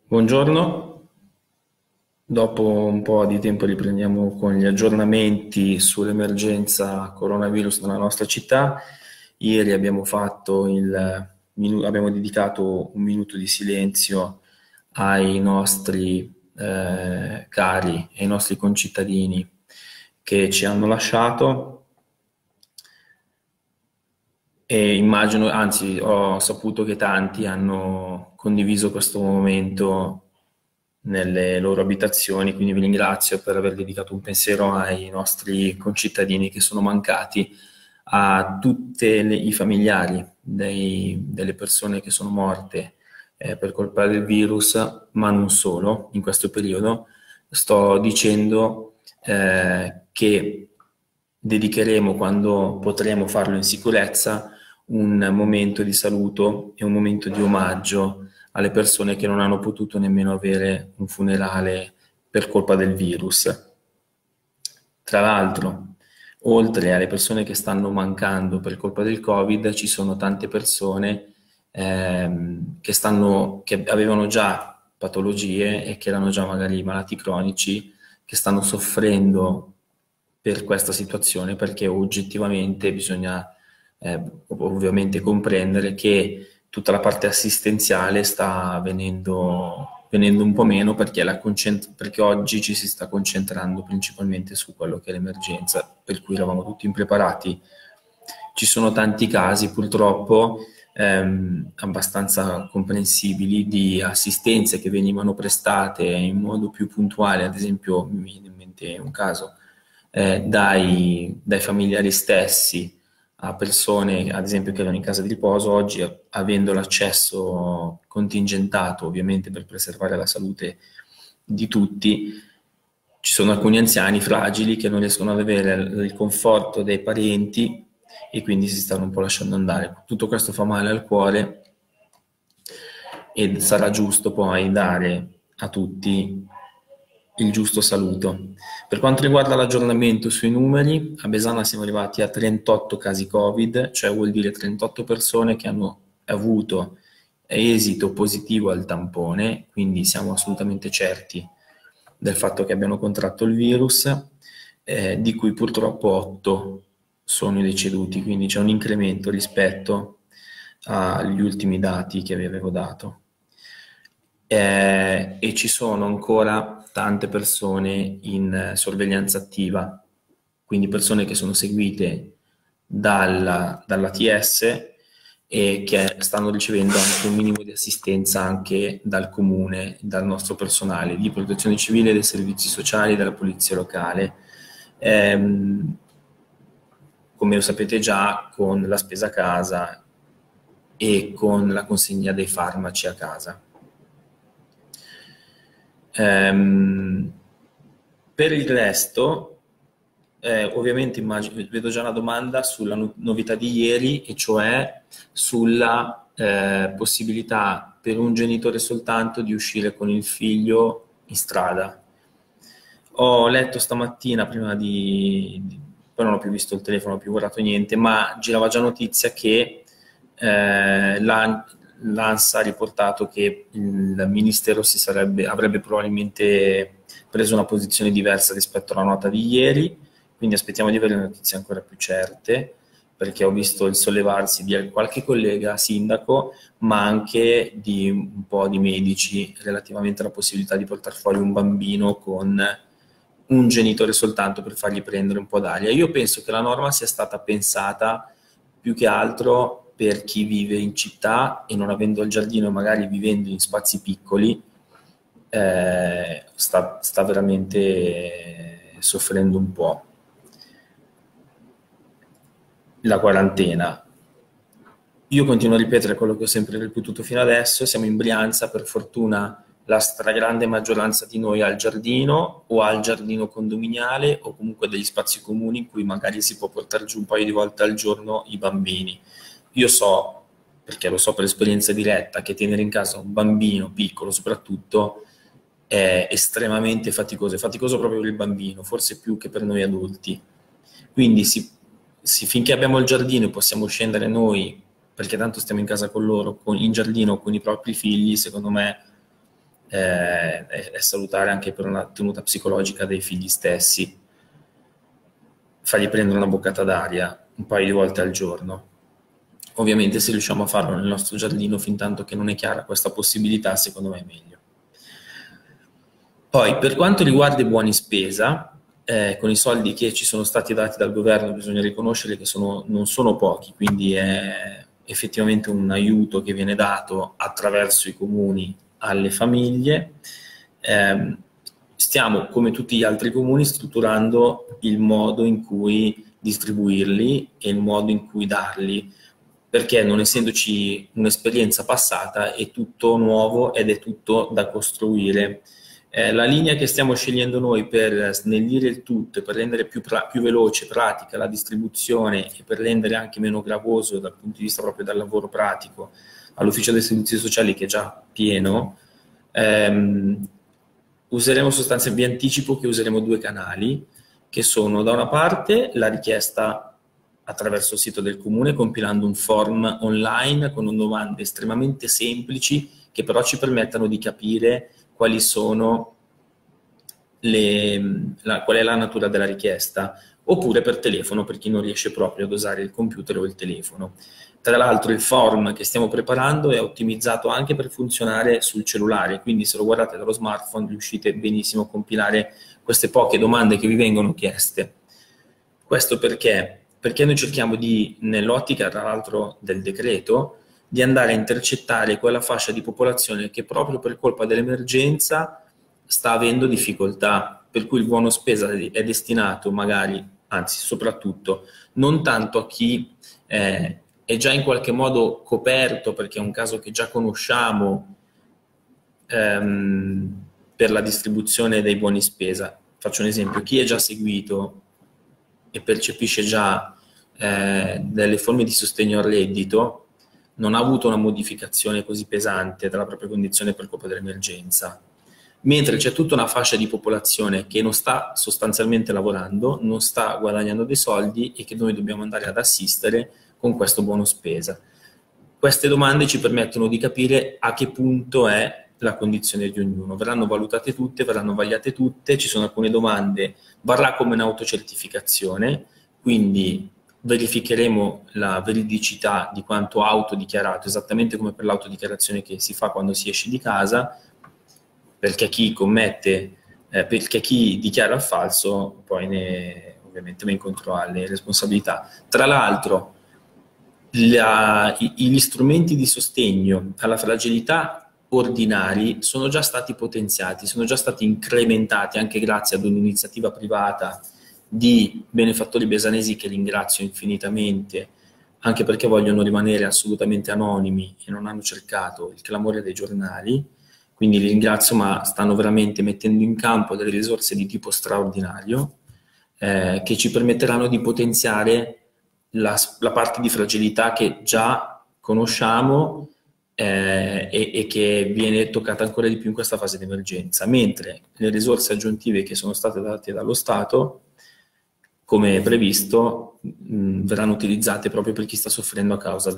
Buongiorno, dopo un po' di tempo riprendiamo con gli aggiornamenti sull'emergenza coronavirus nella nostra città. Ieri abbiamo dedicato un minuto di silenzio ai nostri cari e ai nostri concittadini che ci hanno lasciato. E immagino, anzi, ho saputo che tanti hanno condiviso questo momento nelle loro abitazioni, quindi vi ringrazio per aver dedicato un pensiero ai nostri concittadini che sono mancati, a tutti i familiari delle persone che sono morte per colpa del virus, ma non solo in questo periodo. Sto dicendo che dedicheremo, quando potremo farlo in sicurezza, un momento di saluto e un momento di omaggio alle persone che non hanno potuto nemmeno avere un funerale per colpa del virus. Tra l'altro, oltre alle persone che stanno mancando per colpa del Covid, ci sono tante persone che avevano già patologie e che erano già magari malati cronici, che stanno soffrendo per questa situazione, perché oggettivamente bisogna ovviamente comprendere che tutta la parte assistenziale sta venendo un po' meno, perché, perché oggi ci si sta concentrando principalmente su quello che è l'emergenza, per cui eravamo tutti impreparati. Ci sono tanti casi purtroppo abbastanza comprensibili di assistenze che venivano prestate in modo più puntuale. Ad esempio, mi viene in mente un caso dai familiari stessi a persone, ad esempio, che erano in casa di riposo. Oggi, avendo l'accesso contingentato, ovviamente per preservare la salute di tutti, ci sono alcuni anziani fragili che non riescono ad avere il conforto dei parenti e quindi si stanno un po' lasciando andare. Tutto questo fa male al cuore e sarà giusto poi dare a tutti il giusto saluto. Per quanto riguarda l'aggiornamento sui numeri, a Besana siamo arrivati a 38 casi Covid, cioè vuol dire 38 persone che hanno avuto esito positivo al tampone, quindi siamo assolutamente certi del fatto che abbiano contratto il virus, di cui purtroppo 8 sono i deceduti, quindi c'è un incremento rispetto agli ultimi dati che vi avevo dato. E ci sono ancora tante persone in sorveglianza attiva, quindi persone che sono seguite dall'ATS e che stanno ricevendo anche un minimo di assistenza anche dal comune, dal nostro personale di protezione civile, dei servizi sociali, della polizia locale. Ehm, Come lo sapete già, con la spesa a casa e con la consegna dei farmaci a casa. Ehm, per il resto, ovviamente vedo già una domanda sulla novità di ieri, e cioè sulla possibilità per un genitore soltanto di uscire con il figlio in strada. Ho letto stamattina, poi non ho più visto il telefono, non ho più guardato niente, ma girava già notizia che l'ANS ha riportato che il Ministero avrebbe probabilmente preso una posizione diversa rispetto alla nota di ieri, quindi aspettiamo di avere notizie ancora più certe, perché ho visto il sollevarsi di qualche collega sindaco, ma anche di un po' di medici relativamente alla possibilità di portare fuori un bambino con un genitore soltanto per fargli prendere un po' d'aria. Io penso che la norma sia stata pensata più che altro per chi vive in città e, non avendo il giardino, magari vivendo in spazi piccoli, sta veramente soffrendo un po' la quarantena. Io continuo a ripetere quello che ho sempre ripetuto fino adesso: siamo in Brianza, per fortuna la stragrande maggioranza di noi ha il giardino, o ha il giardino condominiale, o comunque degli spazi comuni in cui magari si può portare giù un paio di volte al giorno i bambini. Io so, perché lo so per esperienza diretta, che tenere in casa un bambino piccolo soprattutto è estremamente faticoso, è faticoso proprio per il bambino, forse più che per noi adulti. Quindi finché abbiamo il giardino e possiamo scendere noi, perché tanto stiamo in casa con loro, in giardino con i propri figli, secondo me è salutare anche per una tenuta psicologica dei figli stessi, fargli prendere una boccata d'aria un paio di volte al giorno. Ovviamente se riusciamo a farlo nel nostro giardino, fin tanto che non è chiara questa possibilità, secondo me è meglio. Poi, per quanto riguarda i buoni spesa, con i soldi che ci sono stati dati dal governo bisogna riconoscere che non sono pochi, quindi è effettivamente un aiuto che viene dato attraverso i comuni alle famiglie. Stiamo, come tutti gli altri comuni, strutturando il modo in cui distribuirli e il modo in cui darli, perché non essendoci un'esperienza passata è tutto nuovo ed è tutto da costruire. La linea che stiamo scegliendo noi per snellire il tutto, per rendere più veloce, pratica la distribuzione e per rendere anche meno gravoso dal punto di vista proprio del lavoro pratico all'ufficio dei servizi sociali, che è già pieno, useremo sostanzialmente, vi anticipo che useremo 2 canali, che sono da una parte la richiesta attraverso il sito del comune, compilando un form online con domande estremamente semplici che però ci permettano di capire quali sono qual è la natura della richiesta, oppure per telefono per chi non riesce proprio ad usare il computer o il telefono. Tra l'altro il form che stiamo preparando è ottimizzato anche per funzionare sul cellulare, quindi se lo guardate dallo smartphone riuscite benissimo a compilare queste poche domande che vi vengono chieste. Questo perché? Perché noi cerchiamo di, nell'ottica tra l'altro del decreto, di andare a intercettare quella fascia di popolazione che proprio per colpa dell'emergenza sta avendo difficoltà, per cui il buono spesa è destinato magari, anzi soprattutto, non tanto a chi è già in qualche modo coperto, perché è un caso che già conosciamo per la distribuzione dei buoni spesa. Faccio un esempio: chi è già seguito e percepisce già delle forme di sostegno al reddito non ha avuto una modificazione così pesante della propria condizione per colpa dell'emergenza, mentre c'è tutta una fascia di popolazione che non sta sostanzialmente lavorando, non sta guadagnando dei soldi e che noi dobbiamo andare ad assistere con questo buono spesa. Queste domande ci permettono di capire a che punto è la condizione di ognuno. Verranno valutate tutte, verranno vagliate tutte, ci sono alcune domande, varrà come un'autocertificazione, quindi verificheremo la veridicità di quanto autodichiarato, esattamente come per l'autodichiarazione che si fa quando si esce di casa, perché chi perché chi dichiara il falso poi ovviamente va incontro alle responsabilità. Tra l'altro, gli strumenti di sostegno alla fragilità ordinari sono già stati potenziati, sono già stati incrementati anche grazie ad un'iniziativa privata di benefattori besanesi che ringrazio infinitamente, anche perché vogliono rimanere assolutamente anonimi e non hanno cercato il clamore dei giornali, quindi li ringrazio, ma stanno veramente mettendo in campo delle risorse di tipo straordinario che ci permetteranno di potenziare la parte di fragilità che già conosciamo e che viene toccata ancora di più in questa fase di emergenza, mentre le risorse aggiuntive che sono state date dallo Stato, come previsto, verranno utilizzate proprio per chi sta soffrendo a causa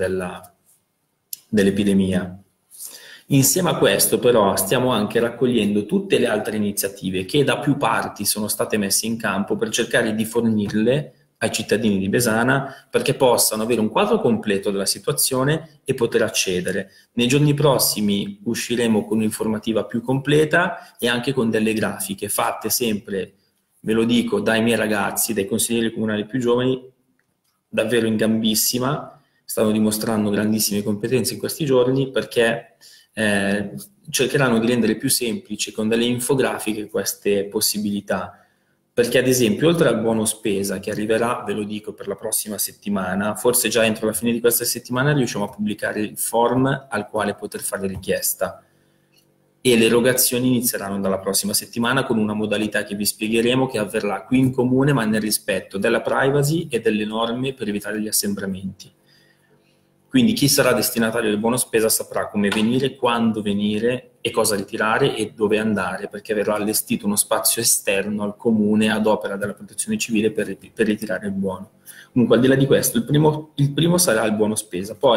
dell'epidemia. Insieme a questo però stiamo anche raccogliendo tutte le altre iniziative che da più parti sono state messe in campo per cercare di fornirle ai cittadini di Besana perché possano avere un quadro completo della situazione e poter accedere. Nei giorni prossimi usciremo con un'informativa più completa e anche con delle grafiche fatte sempre, ve lo dico, dai miei ragazzi, dai consiglieri comunali più giovani, davvero in gambissima, stanno dimostrando grandissime competenze in questi giorni perché cercheranno di rendere più semplici con delle infografiche queste possibilità, perché ad esempio oltre al buono spesa che arriverà, ve lo dico, per la prossima settimana, forse già entro la fine di questa settimana riusciamo a pubblicare il form al quale poter fare richiesta e le erogazioni inizieranno dalla prossima settimana con una modalità che vi spiegheremo che avverrà qui in comune ma nel rispetto della privacy e delle norme per evitare gli assembramenti. Quindi chi sarà destinatario del buono spesa saprà come venire, quando venire e cosa ritirare e dove andare, perché verrà allestito uno spazio esterno al comune ad opera della protezione civile per ritirare il buono. Comunque al di là di questo, il primo sarà il buono spesa, poi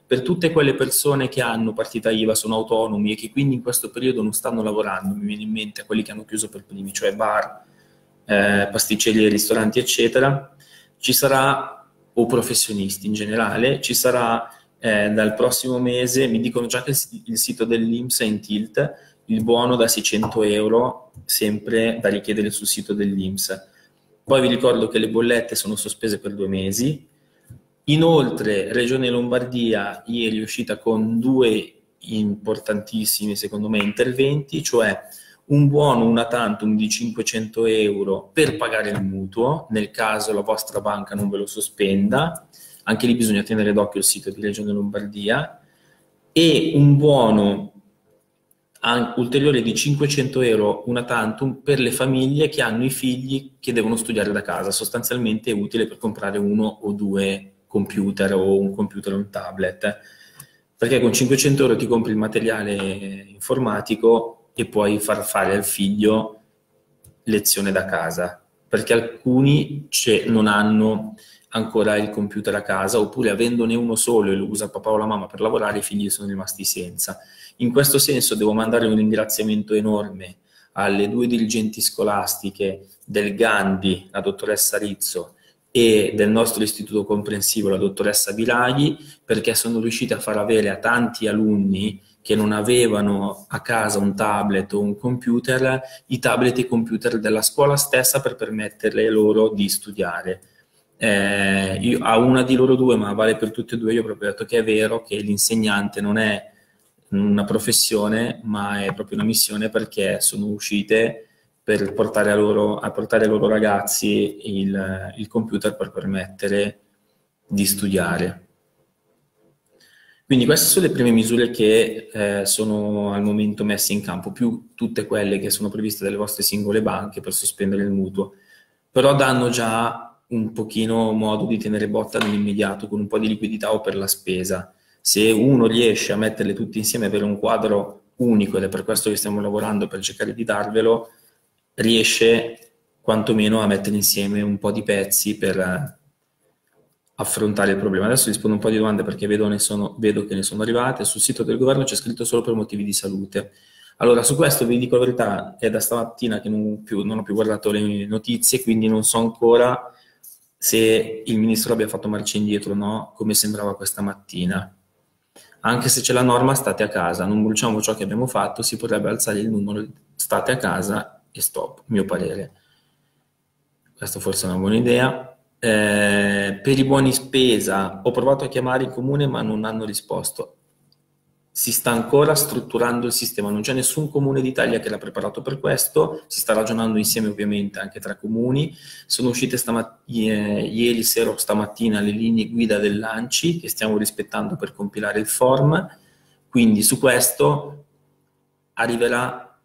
Per tutte quelle persone che hanno partita IVA, sono autonomi e che quindi in questo periodo non stanno lavorando, mi viene in mente quelli che hanno chiuso per primi, cioè bar, pasticcerie, ristoranti, eccetera, ci sarà, o professionisti in generale, ci sarà dal prossimo mese, mi dicono già che il sito dell'INPS è in tilt, il buono da 600 euro, sempre da richiedere sul sito dell'INPS. Poi vi ricordo che le bollette sono sospese per 2 mesi. Inoltre, Regione Lombardia ieri è uscita con 2 importantissimi, secondo me, interventi, cioè un buono una tantum di 500 euro per pagare il mutuo, nel caso la vostra banca non ve lo sospenda. Anche lì bisogna tenere d'occhio il sito di Regione Lombardia, e un buono ulteriore di 500 euro una tantum per le famiglie che hanno i figli che devono studiare da casa. Sostanzialmente è utile per comprare 1 o 2 computer, o un computer o un tablet, perché con 500 euro ti compri il materiale informatico e puoi far fare al figlio lezione da casa, perché alcuni non hanno ancora il computer a casa, oppure avendone uno solo e lo usa il papà o la mamma per lavorare, i figli sono rimasti senza. In questo senso devo mandare un ringraziamento enorme alle 2 dirigenti scolastiche del Gandhi, la dottoressa Rizzo, e del nostro istituto comprensivo, la dottoressa Biraghi, perché sono riusciti a far avere a tanti alunni che non avevano a casa un tablet o un computer, i tablet e i computer della scuola stessa per permetterle loro di studiare. Io, a una di loro 2, ma vale per tutte e 2, io ho proprio detto che è vero che l'insegnante non è una professione, ma è proprio una missione, perché sono uscite per portare ai loro ragazzi il computer per permettere di studiare. Quindi queste sono le prime misure che sono al momento messe in campo, più tutte quelle che sono previste dalle vostre singole banche per sospendere il mutuo, però danno già un pochino modo di tenere botta nell'immediato con un po' di liquidità o per la spesa. Se uno riesce a metterle tutte insieme, avere un quadro unico, ed è per questo che stiamo lavorando per cercare di darvelo, riesce quantomeno a mettere insieme un po' di pezzi per affrontare il problema. Adesso rispondo un po' di domande perché vedo che ne sono arrivate. Sul sito del governo c'è scritto solo per motivi di salute. Allora, su questo vi dico la verità, è da stamattina che non ho più guardato le notizie, quindi non so ancora se il ministro abbia fatto marcia indietro o no, come sembrava questa mattina. Anche se c'è la norma state a casa, non bruciamo ciò che abbiamo fatto, si potrebbe alzare il numero state a casa e stop, mio parere. Questa forse è una buona idea. Per i buoni spesa ho provato a chiamare il comune ma non hanno risposto. Si sta ancora strutturando il sistema, non c'è nessun comune d'Italia che l'ha preparato per questo, si sta ragionando insieme ovviamente anche tra comuni. Sono uscite ieri sera o stamattina le linee guida dell'ANCI che stiamo rispettando per compilare il form, quindi su questo arriverà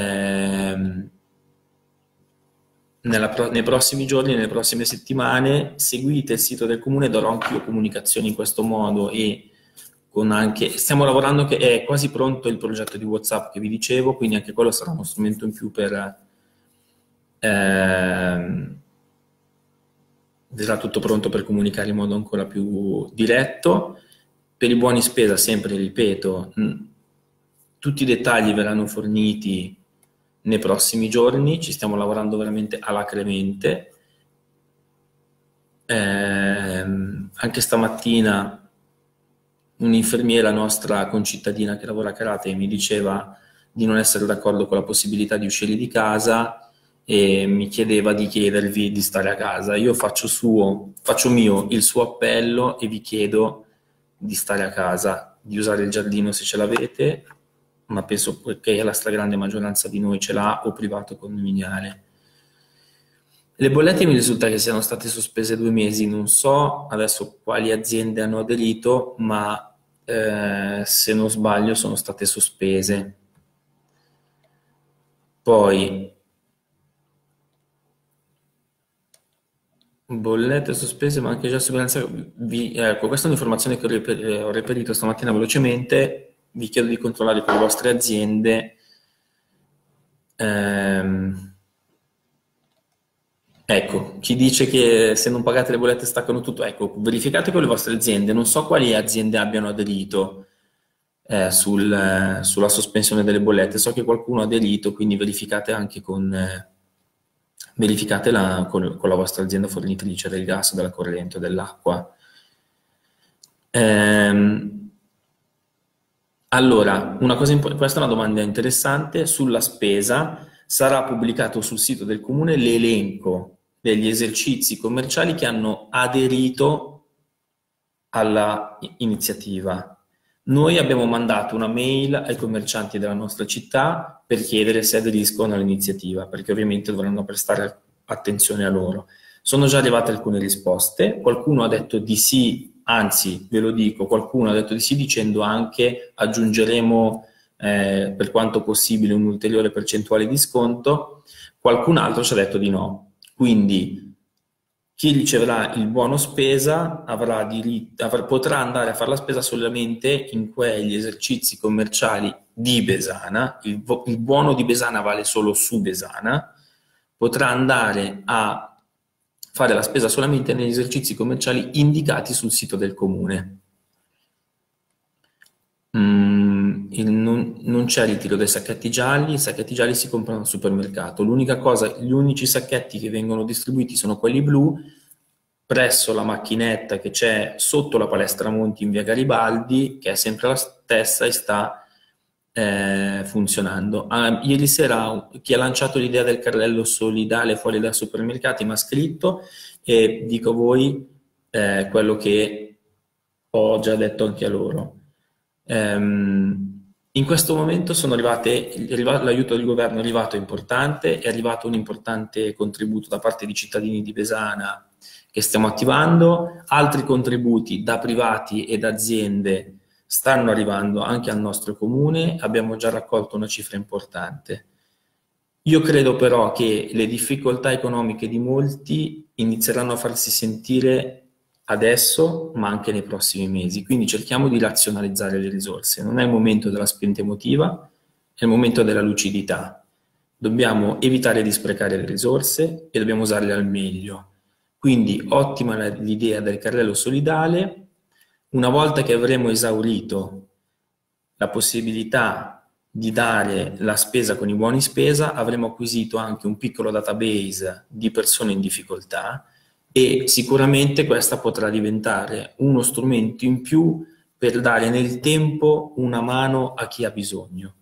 nei prossimi giorni, nelle prossime settimane. Seguite il sito del comune, darò anch'io comunicazioni in questo modo, e stiamo lavorando, che è quasi pronto il progetto di WhatsApp che vi dicevo, quindi anche quello sarà uno strumento in più sarà tutto pronto per comunicare in modo ancora più diretto. Per i buoni spesa, sempre ripeto, tutti i dettagli verranno forniti nei prossimi giorni, ci stiamo lavorando veramente alacremente. Anche stamattina un'infermiera nostra concittadina che lavora a Carate mi diceva di non essere d'accordo con la possibilità di uscire di casa e mi chiedeva di chiedervi di stare a casa. Io faccio mio il suo appello e vi chiedo di stare a casa, di usare il giardino se ce l'avete, ma penso che la stragrande maggioranza di noi ce l'ha, o privato condominiale. Le bollette mi risulta che siano state sospese 2 mesi, non so adesso quali aziende hanno aderito, ma se non sbaglio sono state sospese. Poi bollette sospese, ma anche già sorveglianza. Ecco, questa è un'informazione che ho reperito stamattina velocemente. Vi chiedo di controllare con le vostre aziende. Ecco, chi dice che se non pagate le bollette staccano tutto, ecco, verificate con le vostre aziende. Non so quali aziende abbiano aderito sulla sospensione delle bollette. So che qualcuno ha aderito, quindi verificate anche verificatela con la vostra azienda fornitrice del gas, della corrente, dell'acqua. Allora, questa è una domanda interessante. Sulla spesa sarà pubblicato sul sito del comune l'elenco degli esercizi commerciali che hanno aderito alla iniziativa. Noi abbiamo mandato una mail ai commercianti della nostra città per chiedere se aderiscono all'iniziativa, perché ovviamente dovranno prestare attenzione a loro. Sono già arrivate alcune risposte, qualcuno ha detto di sì, anzi, ve lo dico, qualcuno ha detto di sì dicendo anche aggiungeremo per quanto possibile un'ulteriore percentuale di sconto, qualcun altro ci ha detto di no. Quindi chi riceverà il buono spesa potrà andare a fare la spesa solamente in quegli esercizi commerciali di Besana, il buono di Besana vale solo su Besana, potrà andare a fare la spesa solamente negli esercizi commerciali indicati sul sito del comune. Non c'è ritiro dei sacchetti gialli, i sacchetti gialli si comprano al supermercato. L'unica cosa, gli unici sacchetti che vengono distribuiti sono quelli blu presso la macchinetta che c'è sotto la palestra Monti in via Garibaldi, che è sempre la stessa e sta funzionando. Ieri sera chi ha lanciato l'idea del carrello solidale fuori dai supermercati mi ha scritto e dico a voi quello che ho già detto anche a loro. In questo momento l'aiuto del governo è arrivato importante, è arrivato un importante contributo da parte di cittadini di Besana che stiamo attivando, altri contributi da privati ed aziende stanno arrivando anche al nostro comune, abbiamo già raccolto una cifra importante. Io credo però che le difficoltà economiche di molti inizieranno a farsi sentire adesso, ma anche nei prossimi mesi. Quindi cerchiamo di razionalizzare le risorse. Non è il momento della spinta emotiva, è il momento della lucidità. Dobbiamo evitare di sprecare le risorse e dobbiamo usarle al meglio. Quindi ottima l'idea del carrello solidale. Una volta che avremo esaurito la possibilità di dare la spesa con i buoni spesa, avremo acquisito anche un piccolo database di persone in difficoltà e sicuramente questa potrà diventare uno strumento in più per dare nel tempo una mano a chi ha bisogno.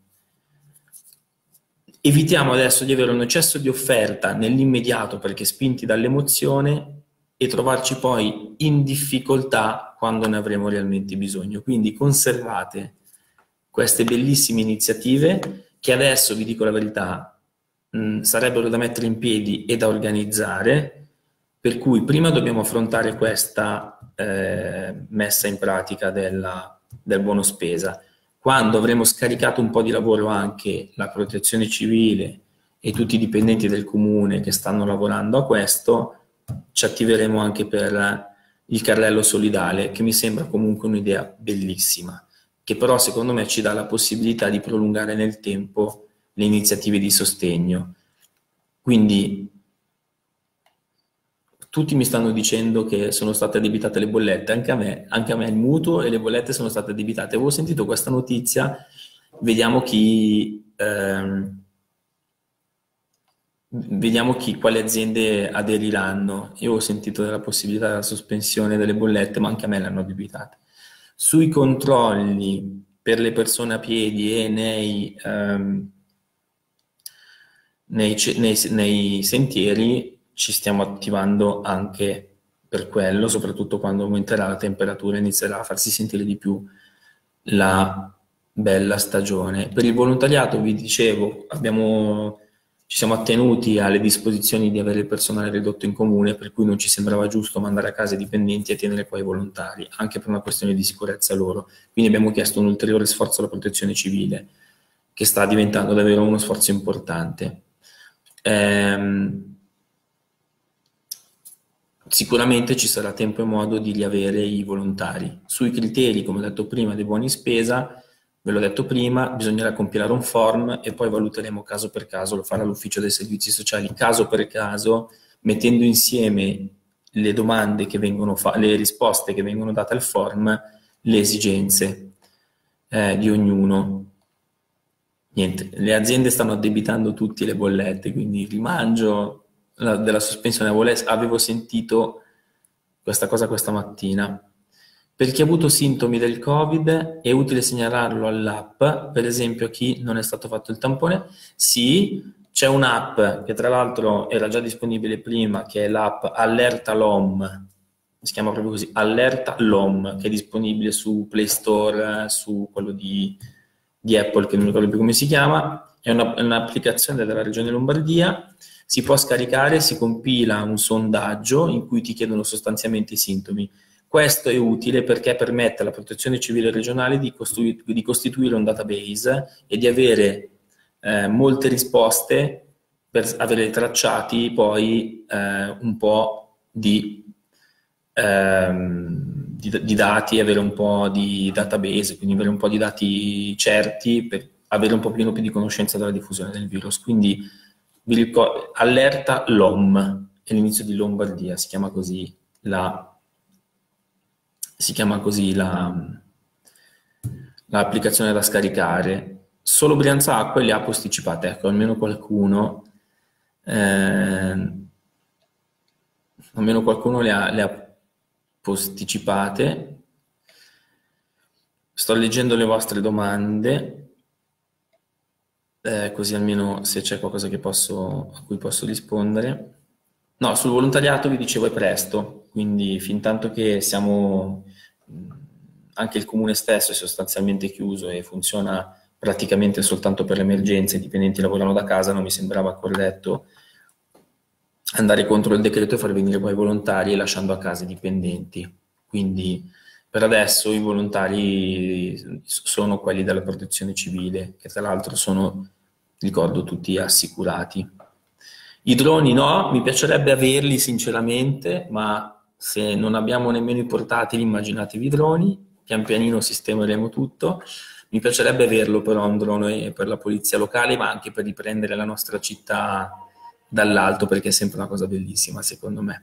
Evitiamo adesso di avere un eccesso di offerta nell'immediato perché spinti dall'emozione e trovarci poi in difficoltà quando ne avremo realmente bisogno. Quindi conservate queste bellissime iniziative che adesso, vi dico la verità, sarebbero da mettere in piedi e da organizzare, per cui prima dobbiamo affrontare questa messa in pratica del buono spesa. Quando avremo scaricato un po' di lavoro anche la protezione civile e tutti i dipendenti del comune che stanno lavorando a questo, ci attiveremo anche per il carrello solidale, che mi sembra comunque un'idea bellissima, che però secondo me ci dà la possibilità di prolungare nel tempo le iniziative di sostegno. Quindi tutti mi stanno dicendo che sono state addebitate le bollette, anche a me il mutuo e le bollette sono state addebitate. Avevo sentito questa notizia, vediamo quali aziende aderiranno. Io ho sentito della possibilità della sospensione delle bollette, ma anche a me le hanno addebitate. Sui controlli per le persone a piedi e nei sentieri ci stiamo attivando anche per quello, soprattutto quando aumenterà la temperatura e inizierà a farsi sentire di più la bella stagione. Per il volontariato, vi dicevo, ci siamo attenuti alle disposizioni di avere il personale ridotto in comune, per cui non ci sembrava giusto mandare a casa i dipendenti e tenere qua i volontari, anche per una questione di sicurezza loro. Quindi abbiamo chiesto un ulteriore sforzo alla protezione civile, che sta diventando davvero uno sforzo importante. Sicuramente ci sarà tempo e modo di riavere i volontari. Sui criteri, come ho detto prima, dei buoni spesa, ve l'ho detto prima, bisognerà compilare un form e poi valuteremo caso per caso, lo farà l'ufficio dei servizi sociali caso per caso, mettendo insieme le domande che vengono le risposte che vengono date al form, le esigenze di ognuno. Niente, le aziende stanno addebitando tutti le bollette, quindi il rimangio della sospensione avevo sentito questa cosa questa mattina. Per chi ha avuto sintomi del Covid è utile segnalarlo all'app, per esempio a chi non è stato fatto il tampone. Sì, c'è un'app che tra l'altro era già disponibile prima, che è l'app Allerta LOM, si chiama proprio così, Allerta LOM, che è disponibile su Play Store, su quello di Apple, che non ricordo più come si chiama. È un'applicazione della Regione Lombardia, si può scaricare, si compila un sondaggio in cui ti chiedono sostanzialmente i sintomi. Questo è utile perché permette alla Protezione Civile regionale di costituire un database e di avere molte risposte per avere tracciati poi un po' di dati, avere un po' di database, quindi avere un po' di dati certi per avere un po' più di conoscenza della diffusione del virus. Quindi vi ricordo, Allerta LOM, è l'inizio di Lombardia, si chiama così l'applicazione da scaricare. Solo Brianza Acque le ha posticipate, ecco, almeno qualcuno le ha posticipate. Sto leggendo le vostre domande, così almeno se c'è qualcosa a cui posso rispondere. No, sul volontariato vi dicevo è presto, quindi fin tanto che siamo, anche il comune stesso è sostanzialmente chiuso e funziona praticamente soltanto per le emergenze, i dipendenti lavorano da casa, non mi sembrava corretto andare contro il decreto e far venire poi i volontari lasciando a casa i dipendenti. Quindi per adesso i volontari sono quelli della Protezione Civile, che tra l'altro sono, ricordo, tutti assicurati. I droni no, mi piacerebbe averli sinceramente, ma se non abbiamo nemmeno i portatili, immaginatevi i droni, pian pianino sistemeremo tutto. Mi piacerebbe averlo però un drone per la polizia locale, ma anche per riprendere la nostra città dall'alto, perché è sempre una cosa bellissima secondo me.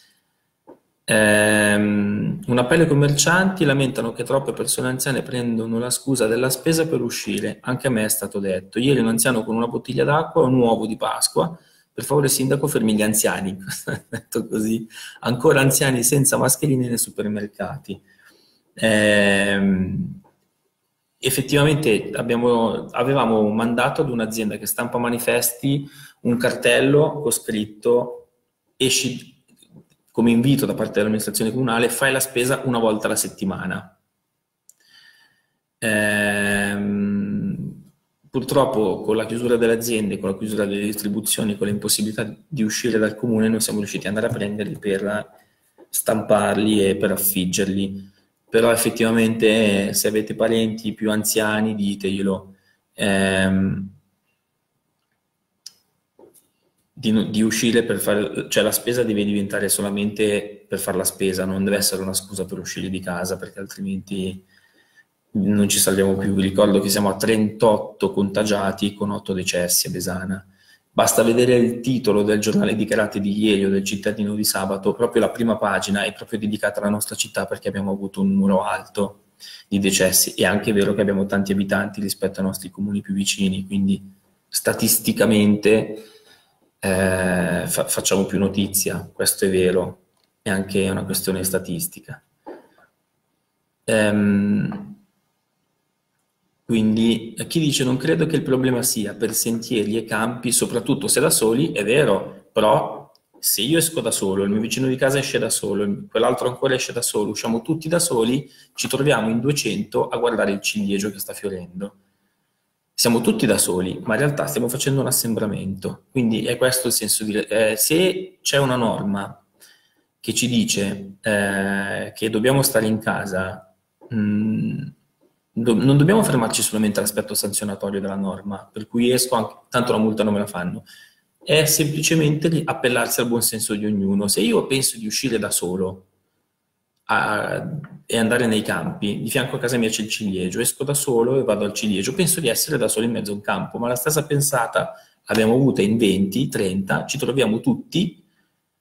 Un appello ai commercianti: lamentano che troppe persone anziane prendono la scusa della spesa per uscire. Anche a me è stato detto. Ieri un anziano con una bottiglia d'acqua e un uovo di Pasqua. Per favore sindaco, fermi gli anziani. Detto così. Ancora anziani senza mascherine nei supermercati. Effettivamente avevamo mandato ad un'azienda che stampa manifesti un cartello con scritto: esci, come invito da parte dell'amministrazione comunale, fai la spesa una volta alla settimana. Purtroppo con la chiusura delle aziende, con la chiusura delle distribuzioni, con l'impossibilità di uscire dal comune, non siamo riusciti ad andare a prenderli per stamparli e per affiggerli. Però effettivamente se avete parenti più anziani diteglielo. Di uscire per fare, cioè la spesa deve diventare solamente per fare la spesa, non deve essere una scusa per uscire di casa, perché altrimenti non ci salviamo più. Vi ricordo che siamo a 38 contagiati con 8 decessi a Besana. Basta vedere il titolo del giornale di Carate di ieri o del Cittadino di sabato, proprio la prima pagina è proprio dedicata alla nostra città, perché abbiamo avuto un numero alto di decessi. È anche vero che abbiamo tanti abitanti rispetto ai nostri comuni più vicini, quindi statisticamente facciamo più notizia, questo è vero, è anche una questione statistica. Quindi chi dice non credo che il problema sia per sentieri e campi, soprattutto se da soli, è vero, però se io esco da solo, il mio vicino di casa esce da solo, quell'altro ancora esce da solo, usciamo tutti da soli, ci troviamo in 200 a guardare il ciliegio che sta fiorendo. Siamo tutti da soli, ma in realtà stiamo facendo un assembramento. Quindi è questo il senso di... se c'è una norma che ci dice che dobbiamo stare in casa, non dobbiamo fermarci solamente all'aspetto sanzionatorio della norma, per cui esco anche, tanto la multa non me la fanno. È semplicemente appellarsi al buon senso di ognuno. Se io penso di uscire da solo e andare nei campi, di fianco a casa mia c'è il ciliegio, esco da solo e vado al ciliegio, penso di essere da solo in mezzo a un campo, ma la stessa pensata l'abbiamo avuta in 20, 30, ci troviamo tutti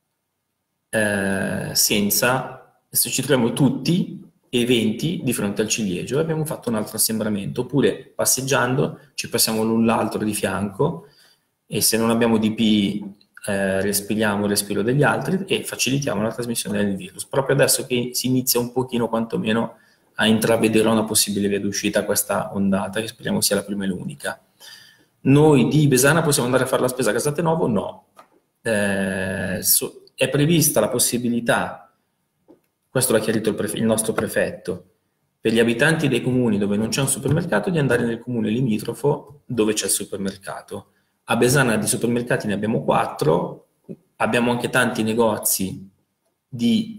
senza, se ci troviamo tutti e 20 di fronte al ciliegio, abbiamo fatto un altro assembramento, oppure passeggiando ci passiamo l'un l'altro di fianco e se non abbiamo DP respiriamo il respiro degli altri e facilitiamo la trasmissione del virus. Proprio adesso che si inizia un pochino quantomeno a intravedere una possibile via d'uscita a questa ondata, che speriamo sia la prima e l'unica. Noi di Besana possiamo andare a fare la spesa a Castelnuovo? No. È prevista la possibilità, questo l'ha chiarito il nostro prefetto, per gli abitanti dei comuni dove non c'è un supermercato di andare nel comune limitrofo dove c'è il supermercato. A Besana di supermercati ne abbiamo 4, abbiamo anche tanti negozi di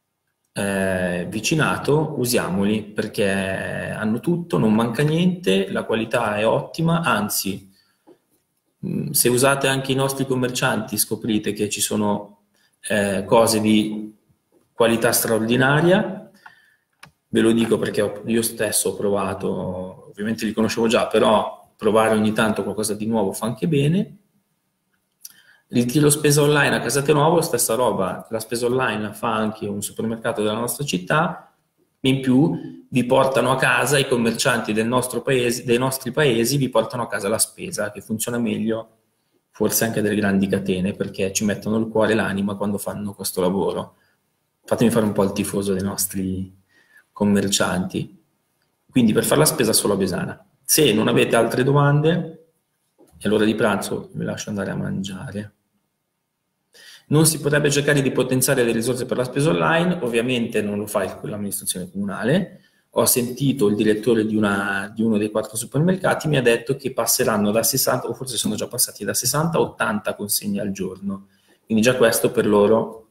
vicinato, usiamoli perché hanno tutto, non manca niente, la qualità è ottima, anzi se usate anche i nostri commercianti scoprite che ci sono cose di qualità straordinaria. Ve lo dico perché io stesso ho provato, ovviamente li conoscevo già, però provare ogni tanto qualcosa di nuovo fa anche bene. Ritiro spesa online a Casatelnuovo, stessa roba, la spesa online la fa anche un supermercato della nostra città, in più vi portano a casa i commercianti del nostro paese, dei nostri paesi, vi portano a casa la spesa, che funziona meglio forse anche delle grandi catene, perché ci mettono il cuore e l'anima quando fanno questo lavoro. Fatemi fare un po' il tifoso dei nostri commercianti. Quindi per fare la spesa solo a Besana. Se non avete altre domande, è l'ora di pranzo, vi lascio andare a mangiare. Non si potrebbe cercare di potenziare le risorse per la spesa online, ovviamente non lo fa l'amministrazione comunale. Ho sentito il direttore di uno dei 4 supermercati, mi ha detto che passeranno da 60, o forse sono già passati da 60 a 80 consegne al giorno. Quindi già questo per loro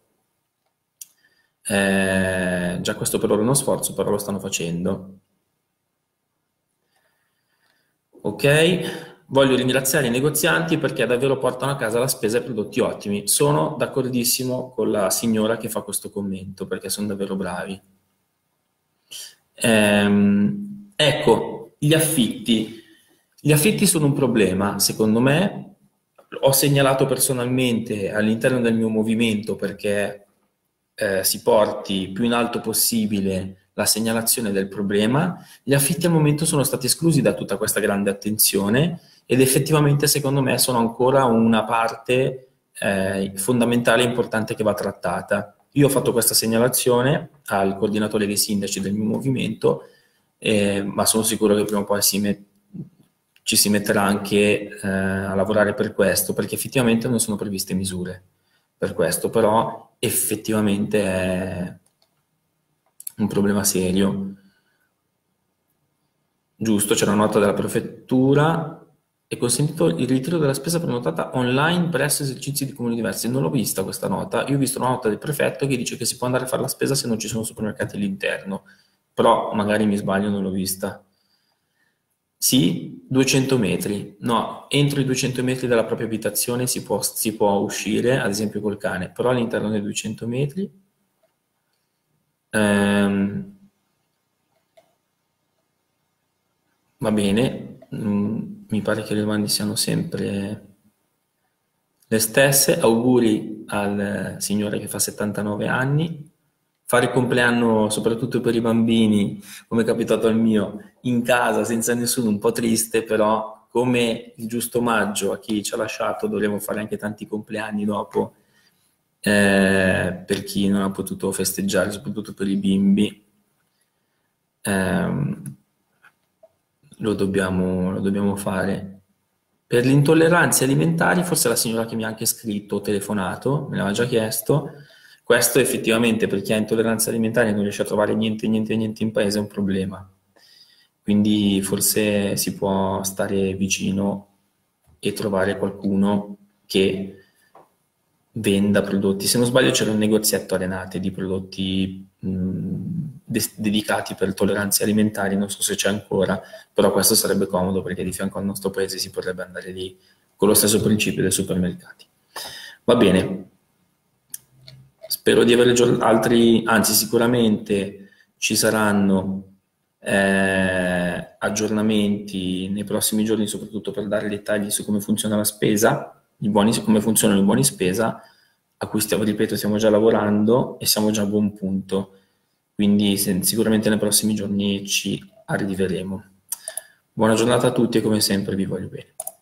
è uno sforzo, però lo stanno facendo. Ok? Voglio ringraziare i negozianti perché davvero portano a casa la spesa e prodotti ottimi. Sono d'accordissimo con la signora che fa questo commento perché sono davvero bravi. Ecco, gli affitti. Gli affitti sono un problema, secondo me. Ho segnalato personalmente all'interno del mio movimento perché si porti più in alto possibile la segnalazione del problema. Gli affitti al momento sono stati esclusi da tutta questa grande attenzione ed effettivamente secondo me sono ancora una parte fondamentale e importante che va trattata. Io ho fatto questa segnalazione al coordinatore dei sindaci del mio movimento, ma sono sicuro che prima o poi ci si metterà anche a lavorare per questo, perché effettivamente non sono previste misure per questo, però effettivamente è un problema serio. Giusto, c'era una nota della prefettura. È consentito il ritiro della spesa prenotata online presso esercizi di comuni diversi. Non l'ho vista questa nota. Io ho visto una nota del prefetto che dice che si può andare a fare la spesa se non ci sono supermercati all'interno. Però magari mi sbaglio, non l'ho vista. Sì, 200 metri. No, entro i 200 metri dalla propria abitazione si può uscire, ad esempio col cane, però all'interno dei 200 metri. Va bene, mi pare che le domande siano sempre le stesse. Auguri al signore che fa 79 anni. Fare il compleanno, soprattutto per i bambini, come è capitato al mio, in casa senza nessuno, un po' triste, però come il giusto omaggio a chi ci ha lasciato dovremo fare anche tanti compleanni dopo per chi non ha potuto festeggiare, soprattutto per i bimbi. Lo dobbiamo fare. Per le intolleranze alimentari, forse la signora che mi ha anche scritto o telefonato, me l'aveva già chiesto, questo effettivamente per chi ha intolleranze alimentari e non riesce a trovare niente in paese è un problema. Quindi forse si può stare vicino e trovare qualcuno che venda prodotti. Se non sbaglio c'era un negozietto a Renate di prodotti dedicati per tolleranze alimentari, non so se c'è ancora, però questo sarebbe comodo perché di fianco al nostro paese si potrebbe andare lì con lo stesso principio dei supermercati. Va bene, spero di avere altri, anzi sicuramente ci saranno aggiornamenti nei prossimi giorni, soprattutto per dare dettagli su come funziona la spesa, come funzionano i buoni spesa. a cui ripeto, stiamo già lavorando e siamo già a buon punto, quindi sicuramente nei prossimi giorni ci arriveremo. Buona giornata a tutti e come sempre vi voglio bene.